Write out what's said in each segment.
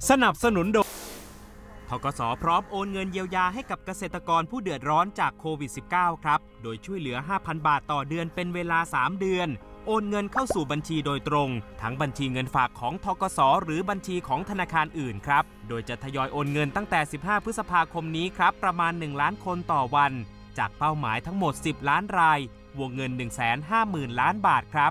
สนับสนุนโดยธกส.พร้อมโอนเงินเยียวยาให้กับเกษตรกรผู้เดือดร้อนจากโควิด -19 ครับโดยช่วยเหลือ 5,000 บาทต่อเดือนเป็นเวลา 3 เดือนโอนเงินเข้าสู่บัญชีโดยตรงทั้งบัญชีเงินฝากของธกส.หรือบัญชีของธนาคารอื่นครับโดยจะทยอยโอนเงินตั้งแต่ 15 พฤษภาคมนี้ครับประมาณ 1 ล้านคนต่อวันจากเป้าหมายทั้งหมด 10 ล้านรายวงเงิน 150,000 ล้านบาทครับ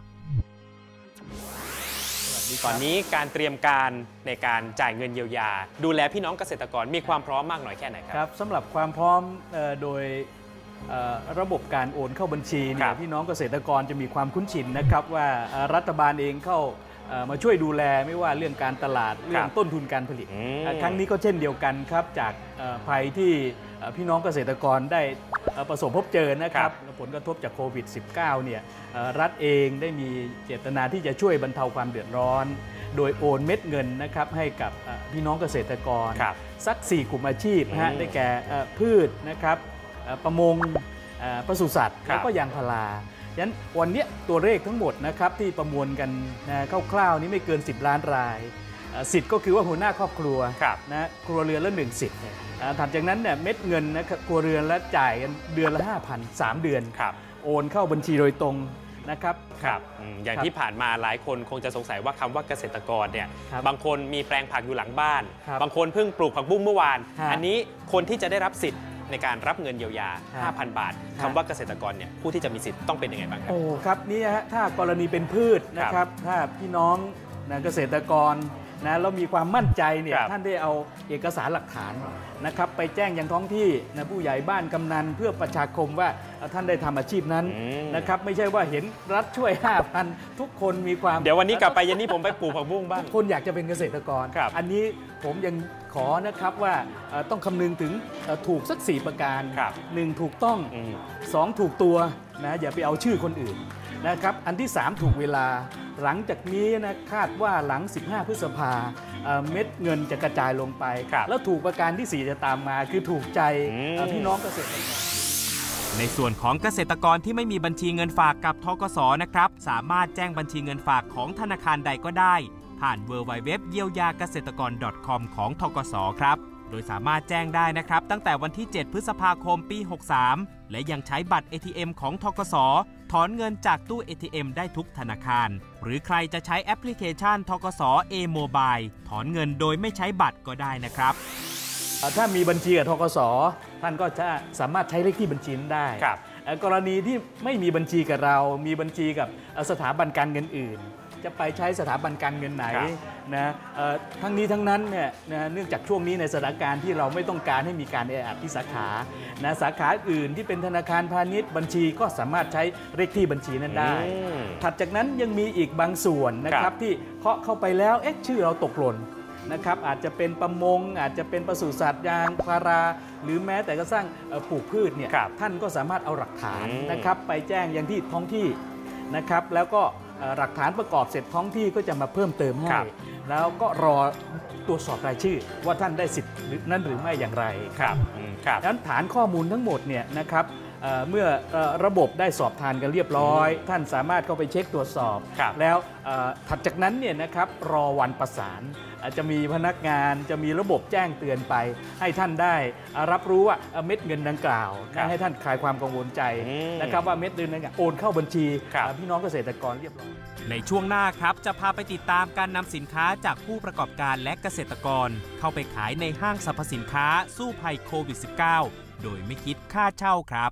ตอนนี้การเตรียมการในการจ่ายเงินเยียวยาดูแลพี่น้องเกษตรกรมีความพร้อมมากน้อยแค่ไหนครับสำหรับความพร้อมโดยระบบการโอนเข้าบัญชีเนี่ยพี่น้องเกษตรกรจะมีความคุ้นชินนะครับว่ารัฐบาลเองเข้ามาช่วยดูแลไม่ว่าเรื่องการตลาดเรื่องต้นทุนการผลิตครั้งนี้ก็เช่นเดียวกันครับจากภัยที่พี่น้องเกษตรกรได้ประสบพบเจอนะครับผลกระทบจากโควิด -19 เนี่ยรัฐเองได้มีเจตนาที่จะช่วยบรรเทาความเดือดร้อนโดยโอนเม็ดเงินนะครับให้กับพี่น้องเกษตรกรสัก4กลุ่มอาชีพได้แก่พืชนะครับประมงปศุสัตว์แล้วก็ยางพาราฉะนั้นวันนี้ตัวเลขทั้งหมดนะครับที่ประมวลกันคร่าวๆนี้ไม่เกิน10 ล้านรายสิทธิ์ก็คือว่าหัวหน้าครอบครัวนะครัวเรือนละ1 สิทธิ์ถัดจากนั้นเนี่ยเม็ดเงินนะครัวเรือนละจ่ายกันเดือนละ 5,000 3 เดือนโอนเข้าบัญชีโดยตรงนะครับอย่างที่ผ่านมาหลายคนคงจะสงสัยว่าคำว่าเกษตรกรเนี่ยบางคนมีแปลงผักอยู่หลังบ้านบางคนเพิ่งปลูกผักบุ้งเมื่อวานอันนี้คนที่จะได้รับสิทธิ์ในการรับเงินเยียวยา 5,000 บาทคำว่าเกษตรกรเนี่ยผู้ที่จะมีสิทธิ์ต้องเป็นยังไงบ้างครับครับนี่ฮะถ้ากรณีเป็นพืชนะครับถ้าพี่น้องเกษตรกรนะแล้วมีความมั่นใจเนี่ยท่านได้เอาเอกสารหลักฐานนะครับไปแจ้งยังท้องที่นะผู้ใหญ่บ้านกำนันเพื่อประชาคมว่าท่านได้ทำอาชีพนั้นนะครับไม่ใช่ว่าเห็นรัฐช่วย 5,000 ทุกคนมีความเดี๋ยววันนี้กลับไปเย็นนี้ผมไปปลูกผักบุ้งบ้างคนอยากจะเป็นเกษตรกรอันนี้ผมยังขอนะครับว่าต้องคำนึงถึงถูกสัก4 ประการ1ถูกต้อง2ถูกตัวนะอย่าไปเอาชื่อคนอื่นนะครับอันที่3ถูกเวลาหลังจากนี้นะคาดว่าหลัง15 พฤษภาเม็ดเงินจะกระจายลงไปแล้วถูกประการที่4จะตามมาคือถูกใจพี่น้องเกษตรกรในส่วนของเกษตรกรที่ไม่มีบัญชีเงินฝากกับธกส.นะครับสามารถแจ้งบัญชีเงินฝากของธนาคารใดก็ได้ผ่าน www.yeoyagasetrakor.com ของธกส.ครับโดยสามารถแจ้งได้นะครับตั้งแต่วันที่ 7 พฤษภาคม ปี 63 และยังใช้บัตร ATM ของธกส.ถอนเงินจากตู้ ATM ได้ทุกธนาคารหรือใครจะใช้แอปพลิเคชันธกส. e-mobile ถอนเงินโดยไม่ใช้บัตรก็ได้นะครับถ้ามีบัญชีกับธกส.ท่านก็จะสามารถใช้เลขที่บัญชีนั้นได้กรณีที่ไม่มีบัญชีกับเรามีบัญชีกับสถาบันการเงินอื่นจะไปใช้สถาบันการเงินไหนนะทั้งนี้ทั้งนั้นเนี่ยเนื่องจากช่วงนี้ในสถานการณ์ที่เราไม่ต้องการให้มีการแออัดที่สาขาสาขาอื่นที่เป็นธนาคารพาณิชย์บัญชีก็สามารถใช้เลขที่บัญชีนั้นได้ถัดจากนั้นยังมีอีกบางส่วนนะครับที่เคาะเข้าไปแล้วชื่อเราตกหล่นนะครับอาจจะเป็นประมงอาจจะเป็นปศุสัตว์ยางพาราหรือแม้แต่กระทั่งปลูกพืชเนี่ยท่านก็สามารถเอาหลักฐานนะครับไปแจ้งยังที่ท้องที่นะครับแล้วก็หลักฐานประกอบเสร็จท้องที่ก็จะมาเพิ่มเติมให้แล้วก็รอตรวจสอบรายชื่อว่าท่านได้สิทธิ์นั้นหรือไม่อย่างไรดังนั้นฐานข้อมูลทั้งหมดเนี่ยนะครับเมื่อระบบได้สอบทานกันเรียบร้อยท่านสามารถเข้าไปเช็คตรวจสอบแล้วถัดจากนั้นเนี่ยนะครับรอวันประสานจะมีพนักงานจะมีระบบแจ้งเตือนไปให้ท่านได้รับรู้ว่าเม็ดเงินดังกล่าวให้ท่านคลายความกังวลใจนะครับว่าเม็ดเงินดังกล่าวโอนเข้าบัญชีพี่น้องเกษตรกรเรียบร้อยในช่วงหน้าครับจะพาไปติดตามการนำสินค้าจากผู้ประกอบการและเกษตรกรเข้าไปขายในห้างสรรพสินค้าสู้ภัยโควิด -19 โดยไม่คิดค่าเช่าครับ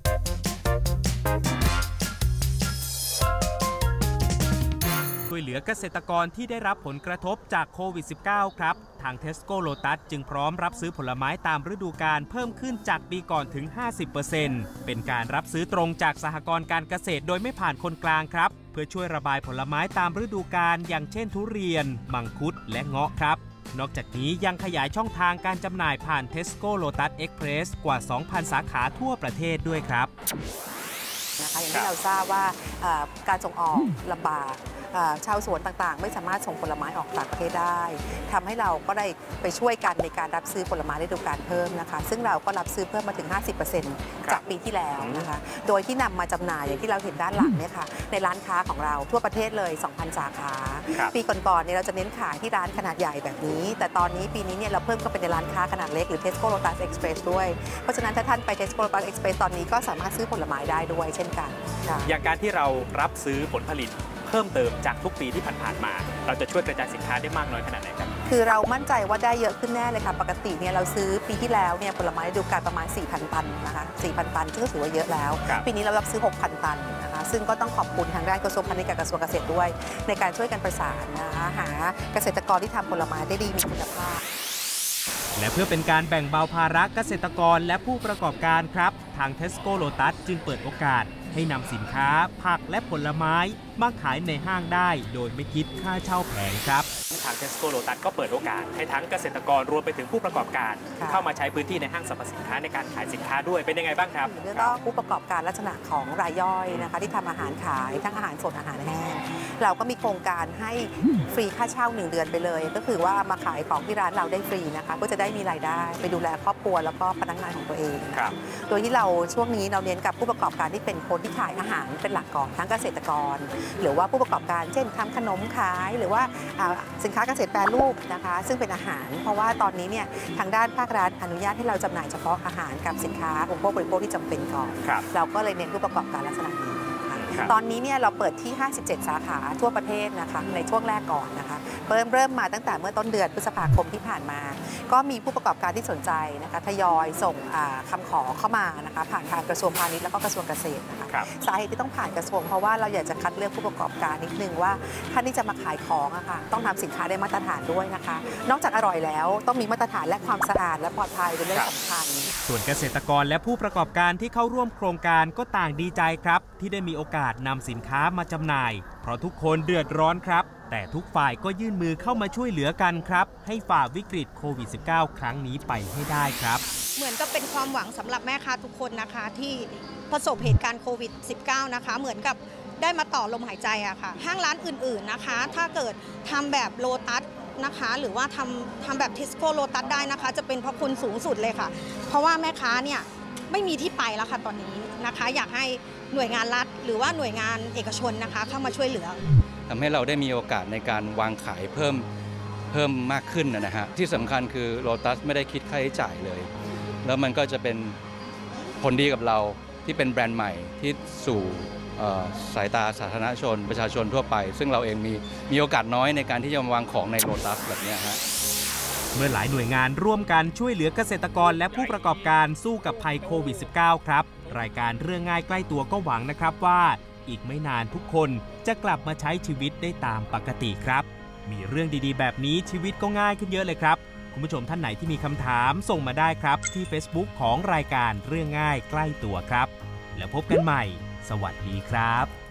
ช่วยเหลือเกษตรกรที่ได้รับผลกระทบจากโควิด -19 ครับทาง Tesco Lotus จึงพร้อมรับซื้อผลไม้ตามฤดูกาลเพิ่มขึ้นจากปีก่อนถึง 50% เป็นการรับซื้อตรงจากสหกรณ์การเกษตรโดยไม่ผ่านคนกลางครับเพื่อช่วยระบายผลไม้ตามฤดูกาลอย่างเช่นทุเรียนมังคุดและเงาะครับนอกจากนี้ยังขยายช่องทางการจำหน่ายผ่าน Tesco Lotus Express กว่า 2,000 สาขาทั่วประเทศด้วยครับนะคะอย่างที่เราทราบว่าการส่งออกลำบากชาวสวนต่างๆไม่สามารถส่งผลไม้ออกต่างประเทศได้ทำให้เราก็ได้ไปช่วยกันในการรับซื้อผลไม้ฤดูกาลเพิ่มนะคะซึ่งเราก็รับซื้อเพิ่มมาถึง 50% จากปีที่แล้วนะคะโดยที่นำมาจำหน่ายอย่างที่เราเห็นด้านหลังเนี่ยค่ะในร้านค้าของเราทั่วประเทศเลย 2,000 สาขาปีก่อนๆเนี่ยเราจะเน้นขายที่ร้านขนาดใหญ่แบบนี้แต่ตอนนี้ปีนี้เนี่ยเราเพิ่มก็เป็นในร้านค้าขนาดเล็กหรือ Tesco Lotus Express ด้วยเพราะฉะนั้นถ้าท่านไป Tesco Lotus Express ตอนนี้ก็สามารถซื้อผลไม้ได้ด้วยเช่นกันอย่างการที่เรารับซื้อผลผลิตเพิ่มเติมจากทุกปีที่ผ่านๆมาเราจะช่วยกระจายสินค้าได้มากน้อยขนาดไหนครับคือเรามั่นใจว่าได้เยอะขึ้นแน่เลยค่ะปกติเนี่ยเราซื้อปีที่แล้วเนี่ยผลไม้ฤดูกาลประมาณ 4,000 ตันนะคะ 4,000 ตันซึ่งก็ถือว่าเยอะแล้วปีนี้เรารับซื้อ 6,000 ตันนะคะซึ่งก็ต้องขอบคุณทางด้านกระทรวงพาณิชย์กับกระทรวงเกษตรด้วยในการช่วยกันประสานนะคะหาเกษตรกรที่ทำผลไม้ได้ดีมีคุณภาพและเพื่อเป็นการแบ่งเบาภาระเกษตรกรและผู้ประกอบการครับทาง Tesco Lotus จึงเปิดโอกาสให้นำสินค้าผักและผลไม้มาขายในห้างได้โดยไม่คิดค่าเช่าแผงครับทาง Tesco Lotus ก็เปิดโอกาสให้ทั้งเกษตรกรรวมไปถึงผู้ประกอบการเข้ามาใช้พื้นที่ในห้างสรรพสินค้าในการขายสินค้าด้วยเป็นยังไงบ้างครับเรื่องก็ผู้ประกอบการลักษณะของรายย่อยนะคะที่ทำอาหารขายทั้งอาหารสดอาหารแห้งเราก็มีโครงการให้ฟรีค่าเช่า1 เดือนไปเลยก็คือว่ามาขายของที่ร้านเราได้ฟรีนะคะก็จะได้มีรายได้ไปดูแลครอบครัวแล้วก็พนักงานของตัวเองโดยที่เราช่วงนี้เราเน้นกับผู้ประกอบการที่เป็นคนที่ขายอาหารเป็นหลักก่อนทั้งเกษตรกรหรือว่าผู้ประกอบการเช่นทำขนมขายหรือว่าสินค้าเกษตรแปรรูปนะคะซึ่งเป็นอาหารเพราะว่าตอนนี้เนี่ยทางด้านภาครัฐอนุญาตให้เราจำหน่ายเฉพาะอาหารกับสินค้าอุปโภคบริโภคที่จำเป็นก่อนเราก็เลยเน้นผู้ประกอบการลักษณะนี้ตอนนี้เนี่ยเราเปิดที่57 สาขาทั่วประเทศนะคะในช่วงแรกก่อนนะคะเริ่มมาตั้งแต่เมื่อต้นเดือนพฤษภาคมที่ผ่านมาก็มีผู้ประกอบการที่สนใจนะคะทยอยส่งคำขอเข้ามานะคะผ่านทางกระทรวงพาณิชย์แล้วก็กระทรวงเกษตรนะคะสาเหตุที่ต้องผ่านกระทรวงเพราะว่าเราอยากจะคัดเลือกผู้ประกอบการนิดนึงว่าท่านที่จะมาขายของอะค่ะต้องทำสินค้าได้มาตรฐานด้วยนะคะนอกจากอร่อยแล้วต้องมีมาตรฐานและความสะอาดและปลอดภัยเป็นเรื่องสำคัญส่วนเกษตรกรและผู้ประกอบการที่เข้าร่วมโครงการก็ต่างดีใจครับที่ได้มีโอกาสนำสินค้ามาจำหน่ายเพราะทุกคนเดือดร้อนครับแต่ทุกฝ่ายก็ยื่นมือเข้ามาช่วยเหลือกันครับให้ฝ่าวิกฤตโควิด -19 ครั้งนี้ไปให้ได้ครับเหมือนกับเป็นความหวังสำหรับแม่ค้าทุกคนนะคะที่ประสบเหตุการณ์โควิด -19 นะคะเหมือนกับได้มาต่อลมหายใจอะค่ะห้างร้านอื่นๆนะคะถ้าเกิดทำแบบโลตัสนะคะหรือว่าทำแบบ Tesco Lotus ได้นะคะจะเป็นพระคุณสูงสุดเลยค่ะเพราะว่าแม่ค้าเนี่ยไม่มีที่ไปแล้วค่ะตอนนี้นะคะอยากให้หน่วยงานรัฐหรือว่าหน่วยงานเอกชนนะคะเข้ามาช่วยเหลือทำให้เราได้มีโอกาสในการวางขายเพิ่มมากขึ้นนะฮะที่สำคัญคือโลตัสไม่ได้คิดค่าใช้จ่ายเลยแล้วมันก็จะเป็นผลดีกับเราที่เป็นแบรนด์ใหม่ที่สู่สายตาสาธารณชนประชาชนทั่วไปซึ่งเราเองมีโอกาสน้อยในการที่จะวางของในโลตัสแบบนี้ฮะเมื่อหลายหน่วยงานร่วมกันช่วยเหลือเกษตรกรและผู้ประกอบการสู้กับภัยโควิด -19 ครับรายการเรื่องง่ายใกล้ตัวก็หวังนะครับว่าอีกไม่นานทุกคนจะกลับมาใช้ชีวิตได้ตามปกติครับมีเรื่องดีๆแบบนี้ชีวิตก็ง่ายขึ้นเยอะเลยครับคุณผู้ชมท่านไหนที่มีคำถามส่งมาได้ครับที่ Facebook ของรายการเรื่องง่ายใกล้ตัวครับแล้วพบกันใหม่สวัสดีครับ